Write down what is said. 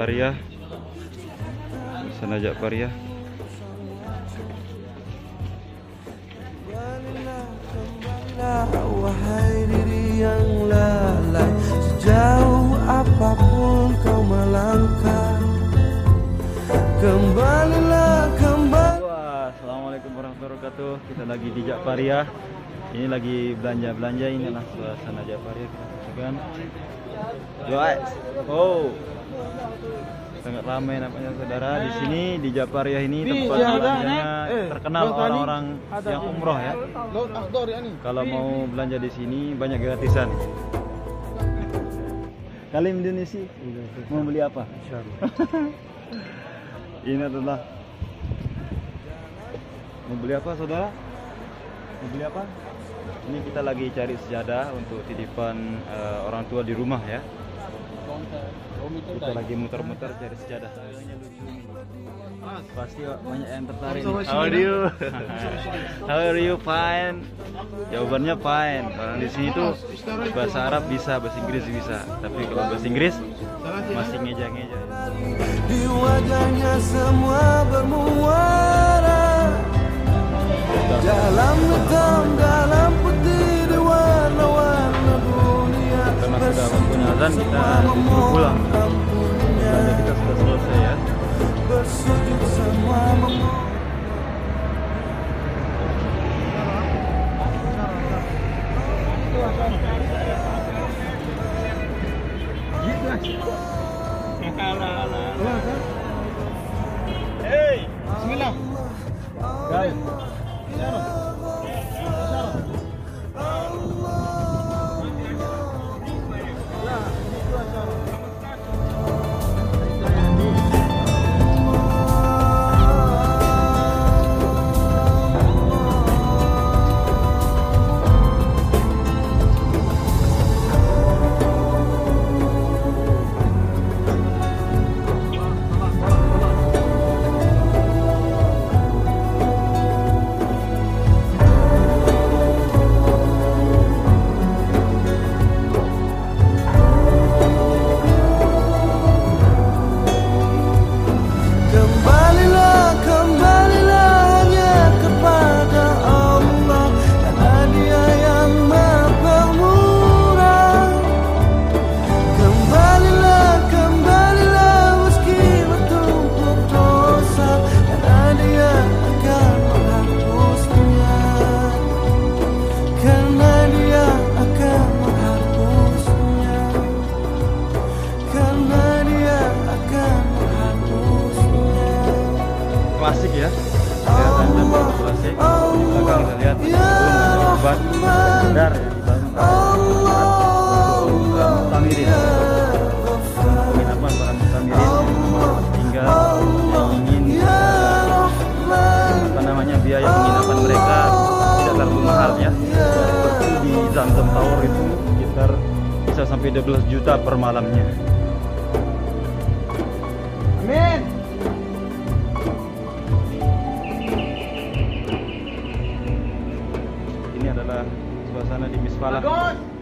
Jakparia. Suasana Jakparia. Wahai diri yang lalai, sejauh apapun kau melangkah, kembalilah kembali. Wah, assalamualaikum warahmatullahi wabarakatuh. Kita lagi di Jakparia. Ini lagi belanja-belanja. Inilah suasana Jakparia. Kita saksikan. Guys, oh, sangat ramai nampaknya saudara. Di sini di Jakparia ini tempat belanjanya terkenal orang-orang yang umroh ya. Kalau mau belanja di sini banyak gratisan. Kali Indonesia mau beli apa? Ini adalah mau beli apa saudara? Mau beli apa? Ini kita lagi cari sejadah untuk titipan orang tua di rumah ya. Kita lagi muter-muter cari sejadah. Pasti banyak yang tertarik. How are you? How are you? Fine. Jawabannya fine. Orang di sini tuh bahasa Arab bisa, bahasa Inggris bisa. Tapi kalau bahasa Inggris masih ngeja-ngeja. Di wajahnya semua bermuara, dalam hitam, dalam putih, di warna-warna dunia. Karena sudah waktunya azan, kita disuruh pulang. Belanja kita sudah selesai ya. Bersujud semua Hey, bismillah. Guys, klasik ya, kelihatan tempat klasik. Di belakang kita lihat ban benar Mutamirin, penginapan para Mutamirin tinggal yang ingin apa namanya biaya penginapan mereka tidak terlalu mahal ya. Seperti di Zamzam Tower itu sekitar bisa sampai 12 juta per malamnya. Amin. Ini adalah suasana di Misfalah.